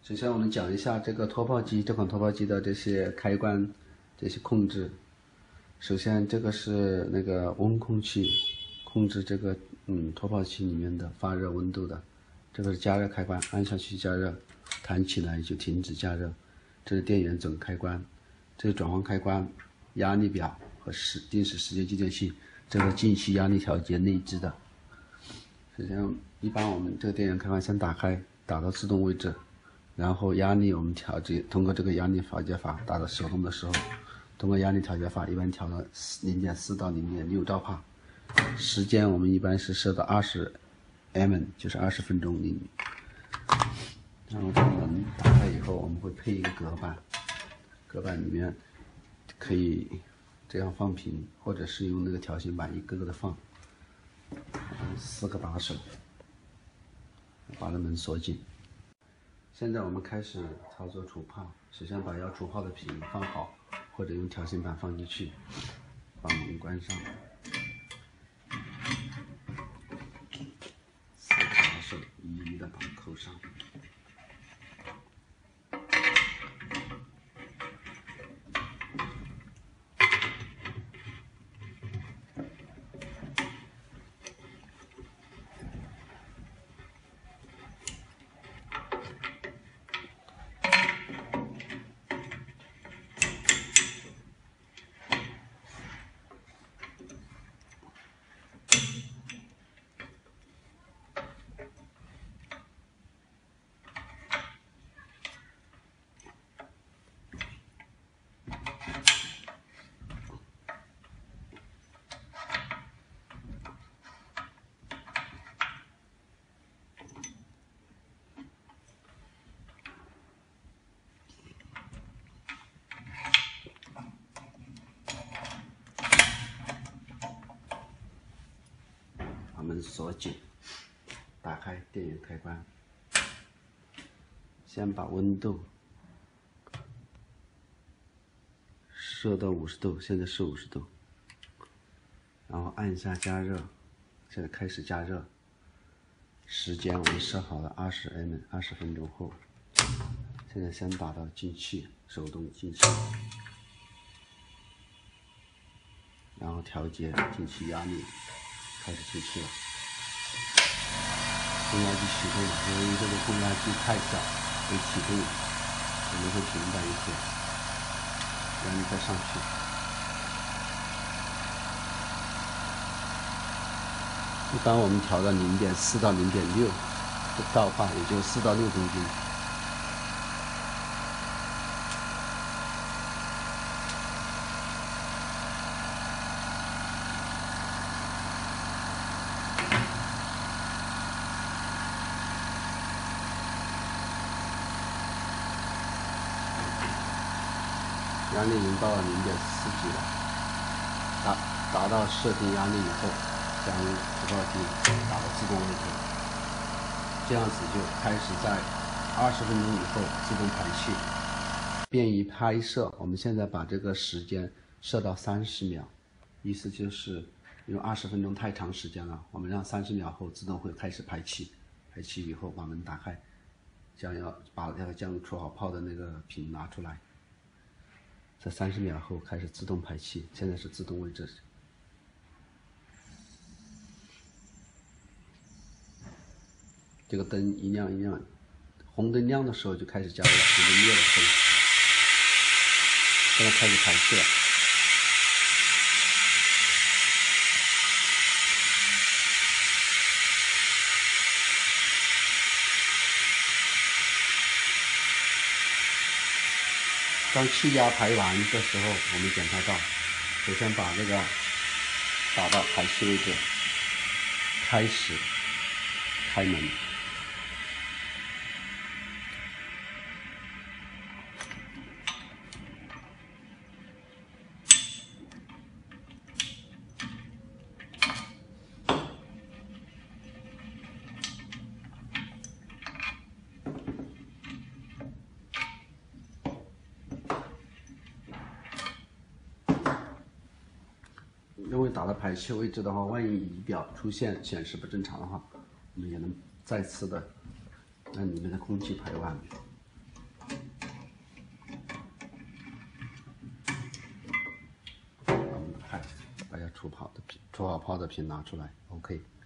首先我们讲一下这个脱泡机，这款脱泡机的这些开关、这些控制。首先这个是那个温控器，控制这个脱泡器里面的发热温度的。这个是加热开关，按下去加热，弹起来就停止加热。这是电源总开关，这是转换开关、压力表和定时时间计电器。这个进气压力调节内置的。首先，一般我们这个电源开关先打开，打到自动位置，然后压力我们调节，通过这个压力调节法打到手动的时候，通过压力调节法一般调到0.4到0.6兆帕。时间我们一般是设到20m， 就是20分钟厘米。然后这个门打开以后，我们会配一个隔板，隔板里面可以这样放平，或者是用那个条形板一个个的放。4个把手，把这门锁紧。现在我们开始操作除泡。首先把要除泡的瓶放好，或者用条形板放进去，把门关上。4个把手一一的把它扣上。把门锁紧，打开电源开关，先把温度设到50度，现在是50度，然后按下加热，现在开始加热。时间我们设好了20m， 20分钟后，现在先打到进气，手动进气，然后调节进气压力。开始进气了，供压机启动，由于这个供压机太小，没启动，我们会停摆一会，压力再上去。一般我们调到0.4到0.6兆帕，也就4到6公斤。压力已经到了0.4级了，达到设定压力以后，将除泡机打到自动位置，这样子就开始在20分钟以后自动排气，便于拍摄。我们现在把这个时间设到30秒，意思就是因为20分钟太长时间了，我们让30秒后自动会开始排气。排气以后把门打开，要把那个将除好泡的那个瓶拿出来。在30秒后开始自动排气，现在是自动位置。这个灯一亮一亮，红灯亮的时候就开始加热，红灯灭了后，现在开始排气了。当气压排完的时候，我们检查到，首先把这个打到排气位置，开始开门。因为打到排气位置的话，万一仪表出现显示不正常的话，我们也能再次的让里面的空气排完。 把要除泡的瓶、除好泡的瓶拿出来 ，OK。